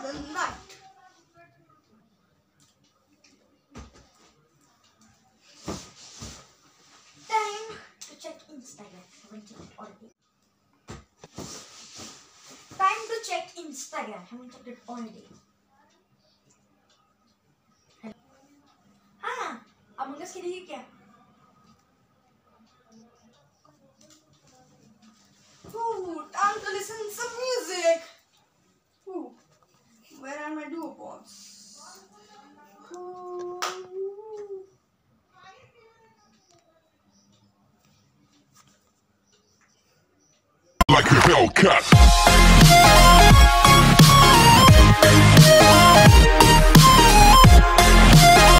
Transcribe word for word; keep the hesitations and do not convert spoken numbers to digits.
the night. Time to check Instagram. Haven't checked it all day. Time to check Instagram. Haven't checked it all day. हाँ, Among Us खेलिए क्या? Ooh, time to listen to some music. Ooh, where are my duopods? Ooh. Like a Hellcat.